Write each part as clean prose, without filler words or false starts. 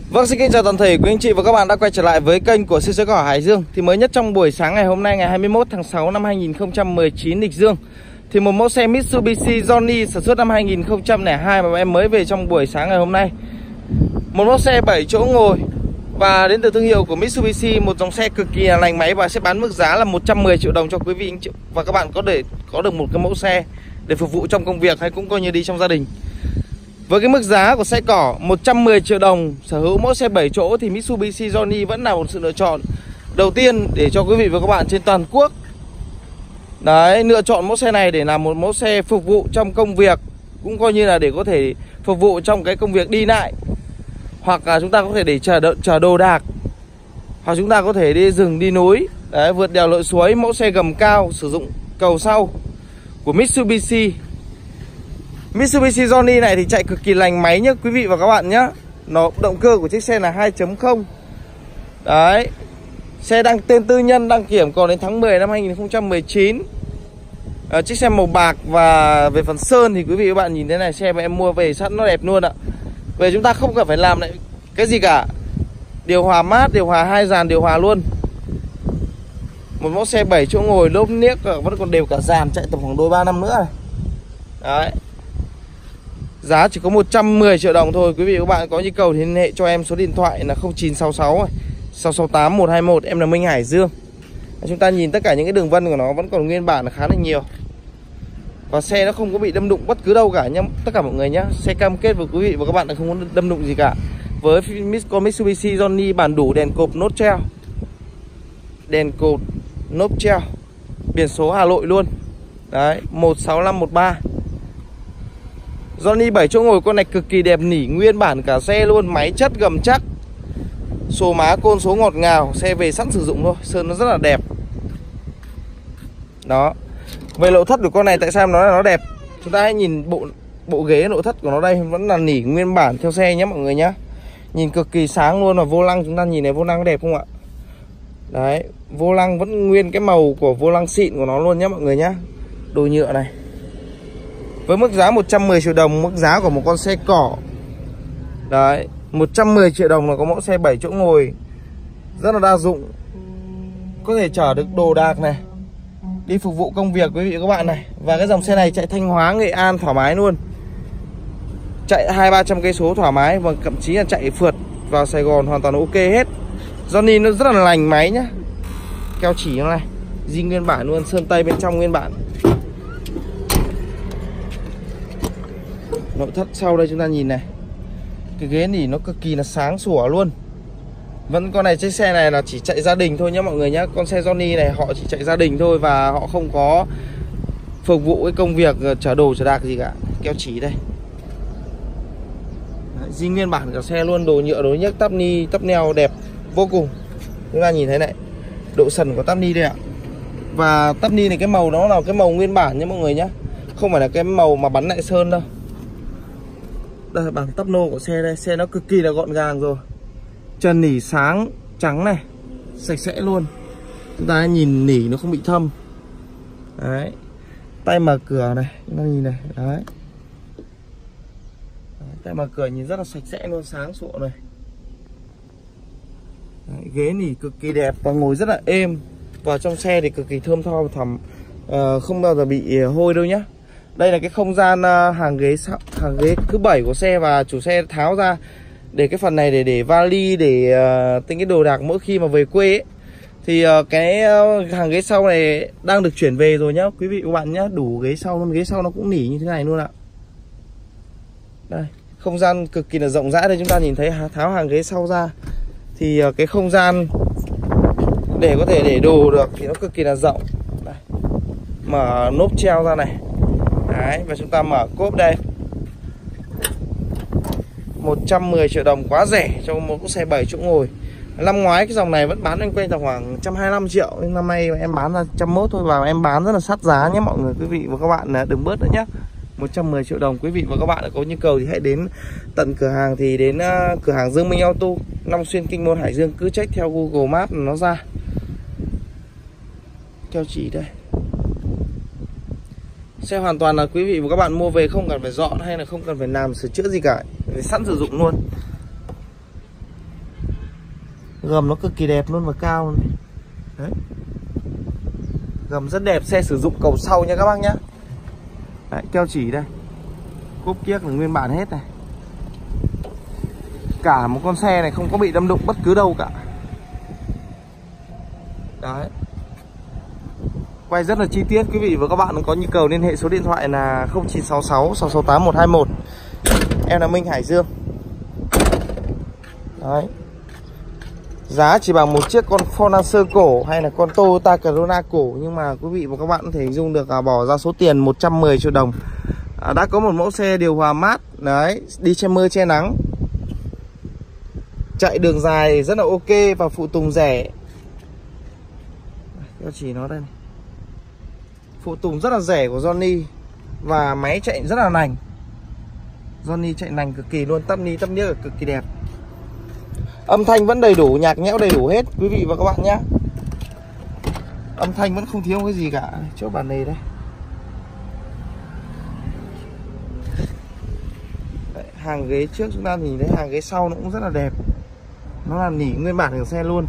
Vâng, xin kính chào toàn thể quý anh chị và các bạn đã quay trở lại với kênh của xe cỏ Hải Dương. Thì mới nhất trong buổi sáng ngày hôm nay, ngày 21 tháng 6 năm 2019 lịch dương, thì một mẫu xe Mitsubishi Journey sản xuất năm 2002 mà em mới về trong buổi sáng ngày hôm nay. Một mẫu xe 7 chỗ ngồi và đến từ thương hiệu của Mitsubishi, một dòng xe cực kỳ là lành máy và sẽ bán mức giá là 110 triệu đồng cho quý vị anh chị và các bạn có được một cái mẫu xe để phục vụ trong công việc hay cũng coi như đi trong gia đình. Với cái mức giá của xe cỏ 110 triệu đồng sở hữu mẫu xe 7 chỗ thì Mitsubishi Journey vẫn là một sự lựa chọn đầu tiên để cho quý vị và các bạn trên toàn quốc đấy lựa chọn mẫu xe này để làm một mẫu xe phục vụ trong công việc, cũng coi như là để có thể phục vụ trong cái công việc đi lại, hoặc là chúng ta có thể để chở đồ đạc, hoặc chúng ta có thể đi rừng đi núi đấy, vượt đèo lội suối. Mẫu xe gầm cao sử dụng cầu sau của Mitsubishi Journey này thì chạy cực kỳ lành máy nhá quý vị và các bạn nhé. Động cơ của chiếc xe là 2.0. Đấy. Xe đăng tên tư nhân, đăng kiểm còn đến tháng 10 năm 2019. Chiếc xe màu bạc. Và về phần sơn thì quý vị và các bạn nhìn thế này, xe mà em mua về sẵn nó đẹp luôn ạ. Về chúng ta không cần phải làm lại cái gì cả. Điều hòa mát, điều hòa 2 dàn điều hòa luôn. Một mẫu xe 7 chỗ ngồi, lốp niếc vẫn còn đều cả dàn, chạy tầm khoảng đôi 3 năm nữa này. Đấy. Giá chỉ có 110 triệu đồng thôi. Quý vị và các bạn có nhu cầu thì liên hệ cho em số điện thoại là 0966 668 121. Em là Minh Hải Dương. Chúng ta nhìn tất cả những cái đường vân của nó vẫn còn nguyên bản là khá là nhiều. Và xe nó không có bị đâm đụng bất cứ đâu cả nhá, tất cả mọi người nhá. Xe cam kết với quý vị và các bạn là không có đâm đụng gì cả. Với con Mitsubishi Journey bản đủ đèn cộp nốt treo, đèn cột nốt treo, biển số Hà Nội luôn. Đấy, 16513. Journey 7 chỗ ngồi con này cực kỳ đẹp, nỉ nguyên bản cả xe luôn, máy chất gầm chắc, số má côn số ngọt ngào, xe về sẵn sử dụng thôi, sơn nó rất là đẹp. Đó. Về nội thất của con này tại sao nói là nó đẹp? Chúng ta hãy nhìn bộ ghế nội thất của nó đây, vẫn là nỉ nguyên bản theo xe nhé mọi người nhé. Nhìn cực kỳ sáng luôn. Và vô lăng chúng ta nhìn này, vô lăng có đẹp không ạ? Đấy, vô lăng vẫn nguyên cái màu của vô lăng xịn của nó luôn nhé mọi người nhé. Đồ nhựa này. Với mức giá 110 triệu đồng, mức giá của một con xe cỏ. Đấy, 110 triệu đồng là có mẫu xe 7 chỗ ngồi rất là đa dụng. Có thể chở được đồ đạc này, đi phục vụ công việc quý vị và các bạn này. Và cái dòng xe này chạy Thanh Hóa, Nghệ An thoải mái luôn. Chạy 200-300 cây số thoải mái, và thậm chí là chạy phượt vào Sài Gòn hoàn toàn ok hết. Journey nó rất là lành máy nhá. Keo chỉ nó này, zin nguyên bản luôn, sơn tay bên trong nguyên bản. Nội thất sau đây chúng ta nhìn này, cái ghế thì nó cực kỳ là sáng sủa luôn. Vẫn con này, chiếc xe này là chỉ chạy gia đình thôi nhé mọi người nhé. Con xe Journey này họ chỉ chạy gia đình thôi, và họ không có phục vụ cái công việc chở đồ chở đạc gì cả. Keo chỉ đây, zin nguyên bản cả xe luôn, đồ nhựa đồ nhấc, tắp ni tắp neo đẹp vô cùng. Chúng ta nhìn thấy này, độ sần của tắp ni đây ạ. Và tắp ni này cái màu nó là cái màu nguyên bản nhé mọi người nhé, không phải là cái màu mà bắn lại sơn đâu. Đây là bảng tắp nô của xe đây, xe nó cực kỳ là gọn gàng rồi. Trần nỉ sáng trắng này, sạch sẽ luôn. Chúng ta nhìn nỉ nó không bị thâm. Đấy. Tay mở cửa này, chúng ta nhìn này, đấy. Tay mở cửa nhìn rất là sạch sẽ luôn, sáng sủa này. Đấy, ghế nỉ cực kỳ đẹp và ngồi rất là êm. Vào trong xe thì cực kỳ thơm tho và không bao giờ bị hôi đâu nhá. Đây là cái không gian hàng ghế thứ 7 của xe, và chủ xe tháo ra để cái phần này để vali, để tính cái đồ đạc mỗi khi mà về quê ấy. Thì cái hàng ghế sau này đang được chuyển về rồi nhá quý vị và các bạn nhá, đủ ghế sau luôn, ghế sau nó cũng nỉ như thế này luôn ạ. Đây, không gian cực kỳ là rộng rãi đây, chúng ta nhìn thấy tháo hàng ghế sau ra thì cái không gian để có thể để đồ được thì nó cực kỳ là rộng. Đây. Mở nốp treo ra này. Đấy, và chúng ta mở cốp đây. 110 triệu đồng quá rẻ cho một chiếc xe 7 chỗ ngồi. Năm ngoái cái dòng này vẫn bán quanh quanh tầm khoảng 125 triệu, nhưng năm nay em bán ra 101 thôi, và em bán rất là sát giá nhé mọi người. Quý vị và các bạn đừng bớt nữa nhé. 110 triệu đồng. Quý vị và các bạn có nhu cầu thì hãy đến tận cửa hàng, thì đến cửa hàng Dương Minh Auto, Long Xuyên, Kinh Môn, Hải Dương. Cứ check theo Google Maps nó ra. Keo chỉ đây. Xe hoàn toàn là quý vị và các bạn mua về không cần phải dọn hay là không cần phải làm sửa chữa gì cả, sẵn sử dụng luôn. Gầm nó cực kỳ đẹp luôn và cao luôn. Đấy. Gầm rất đẹp, xe sử dụng cầu sau nha các bác nhá. Đấy, keo chỉ đây. Cốp kiếc là nguyên bản hết này. Cả một con xe này không có bị đâm đụng bất cứ đâu cả. Đấy. Quay rất là chi tiết, quý vị và các bạn có nhu cầu liên hệ số điện thoại là 0966 668 121. Em là Minh Hải Dương. Đấy. Giá chỉ bằng một chiếc con Ford Lancer cổ hay là con Toyota Corolla cổ, nhưng mà quý vị và các bạn có thể hình dung được bỏ ra số tiền 110 triệu đồng. Đã có một mẫu xe điều hòa mát, đấy, đi che mưa che nắng, chạy đường dài rất là ok và phụ tùng rẻ. Tôi chỉ nó đây này. Phụ tùng rất là rẻ của Johnny và máy chạy rất là nành. Johnny chạy nành cực kỳ luôn, tắp ni tắp niếc cực kỳ đẹp. Âm thanh vẫn đầy đủ, nhạc nhẽo đầy đủ hết quý vị và các bạn nhé. Âm thanh vẫn không thiếu cái gì cả. Chỗ bàn này đây. Đấy, hàng ghế trước chúng ta nhìn thấy, hàng ghế sau nó cũng rất là đẹp. Nó là nỉ nguyên bản của xe luôn.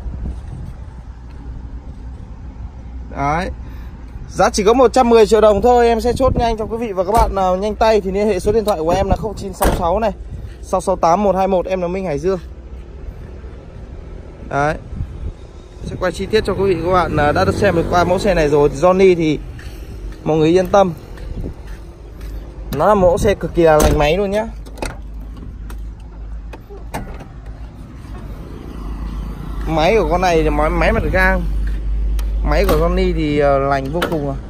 Đấy. Giá chỉ có 110 triệu đồng thôi. Em sẽ chốt nhanh cho quý vị và các bạn nào nhanh tay thì liên hệ số điện thoại của em là 0966 này 668 121. Em là Minh Hải Dương. Đấy. Sẽ quay chi tiết cho quý vị và các bạn đã được xem được qua mẫu xe này rồi. Johnny thì mọi người yên tâm, nó là mẫu xe cực kỳ là lành máy luôn nhá. Máy của con này là máy mặt gang. Máy của Johnny thì lành vô cùng rồi.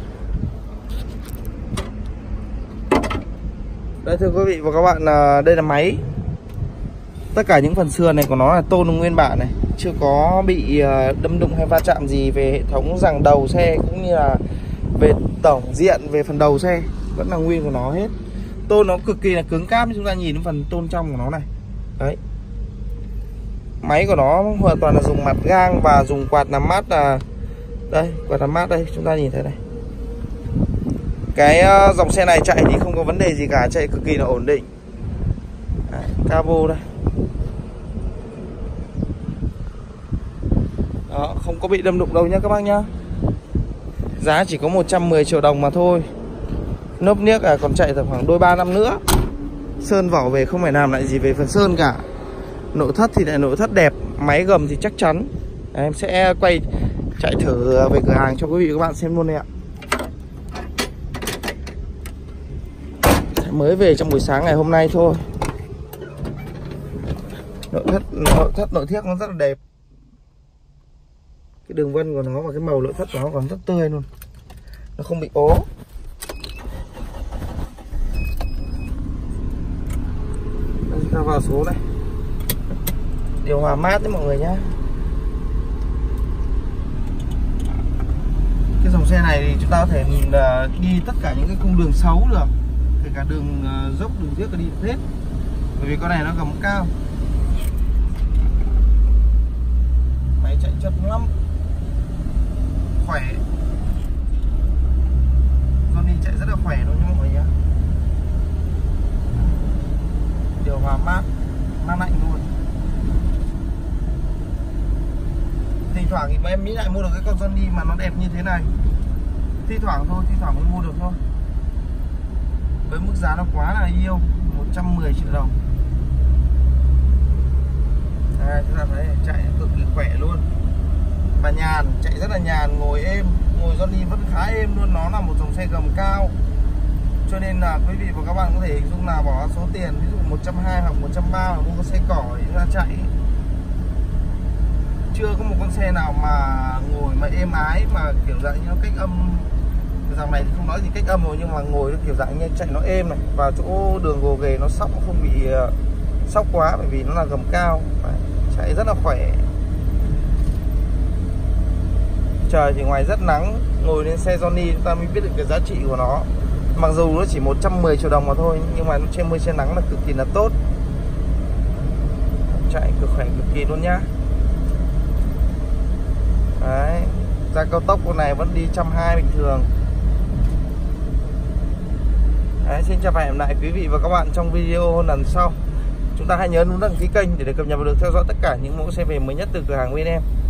Đây thưa quý vị và các bạn, đây là máy. Tất cả những phần sườn này của nó là tôn nguyên bản này, chưa có bị đâm đụng hay va chạm gì về hệ thống giằng đầu xe cũng như là về tổng diện, về phần đầu xe vẫn là nguyên của nó hết. Tôn nó cực kỳ là cứng cáp, chúng ta nhìn phần tôn trong của nó này. Đấy. Máy của nó hoàn toàn là dùng mặt gang và dùng quạt làm mát là đây, quạt làm mát đây, chúng ta nhìn thấy này. Cái dòng xe này chạy thì không có vấn đề gì cả, chạy cực kỳ là ổn định. Đấy, cabo đây. Đó, không có bị đâm đụng đâu nhá các bác nhá. Giá chỉ có 110 triệu đồng mà thôi. Nốp niếc còn chạy tầm khoảng đôi 3 năm nữa. Sơn vỏ về không phải làm lại gì về phần sơn cả. Nội thất thì lại nội thất đẹp, máy gầm thì chắc chắn. Đấy, em sẽ quay chạy thử về cửa hàng cho quý vị và các bạn xem luôn đây ạ. Mới về trong buổi sáng ngày hôm nay thôi. Nội thiếc nó rất là đẹp. Cái đường vân của nó và cái màu nội thất của nó còn rất tươi luôn, nó không bị ố. Đây, chúng ta vào số này. Điều hòa mát đấy mọi người nhé. Cái dòng xe này thì chúng ta có thể nhìn đi tất cả những cái cung đường xấu được, kể cả đường dốc, đường tiếc có đi được hết, bởi vì con này nó gầm cao. Máy chạy chất lắm, khỏe. Johnny chạy rất là khỏe luôn nha mọi người nhé. Điều hòa mát, mát lạnh luôn. Thỉnh thoảng thì em nghĩ lại mua được cái con Johnny mà nó đẹp như thế này. Thi thoảng thôi, thi thoảng mới mua được thôi. Với mức giá nó quá là yêu, 110 triệu đồng. Đây, chúng ta thấy chạy cực kỳ khỏe luôn. Và nhàn, chạy rất là nhàn, ngồi êm. Ngồi Johnny vẫn khá êm luôn. Nó là một dòng xe gầm cao, cho nên là quý vị và các bạn có thể hình dung là bỏ số tiền ví dụ 120 hoặc 130 là mua con xe cỏ để chúng ta chạy. Chưa có một con xe nào mà ngồi mà êm ái mà kiểu dạng như nó cách âm. Dòng này thì không nói gì cách âm rồi, nhưng mà ngồi nó kiểu dạng như chạy nó êm này, vào chỗ đường gồ ghề nó sóc, không bị sóc quá, bởi vì nó là gầm cao. Đấy, chạy rất là khỏe. Trời thì ngoài rất nắng, ngồi lên xe Johnny chúng ta mới biết được cái giá trị của nó. Mặc dù nó chỉ 110 triệu đồng mà thôi, nhưng mà nó che mưa che nắng là cực kỳ là tốt. Chạy cực khỏe cực kỳ luôn nhá. Đấy, ra cao tốc con này vẫn đi 120 bình thường. Đấy, xin chào và hẹn lại quý vị và các bạn trong video lần sau. chúng ta hãy nhớ nút đăng ký kênh để được cập nhật và được theo dõi tất cả những mẫu xe về mới nhất từ cửa hàng bên em.